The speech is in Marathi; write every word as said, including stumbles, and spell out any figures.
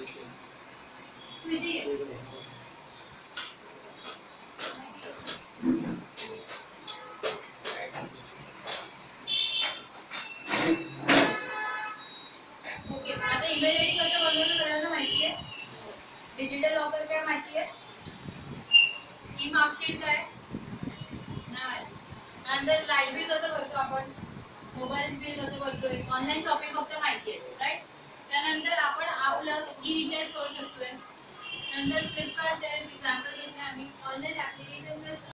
विधी आहे. ओके, आता ईमेल आयडी कसं बनवलं सगळ्यांना माहिती आहे. डिजिटल लॉकर काय माहिती आहे. ई मार्कशीट काय नाही. नंतर लाईट बिल कसं भरतो आपण, मोबाईल बिल कसं भरतोय, ऑनलाईन शॉपिंग फक्त माहिती आहे राईट. त्यानंतर आपण आपलं ई रिचार्ज करू शकतोय. नंतर फ्लिपकार्ट एक्झाम्पल घेतलं आम्ही, ऑनलाईन ऍप्लिकेशन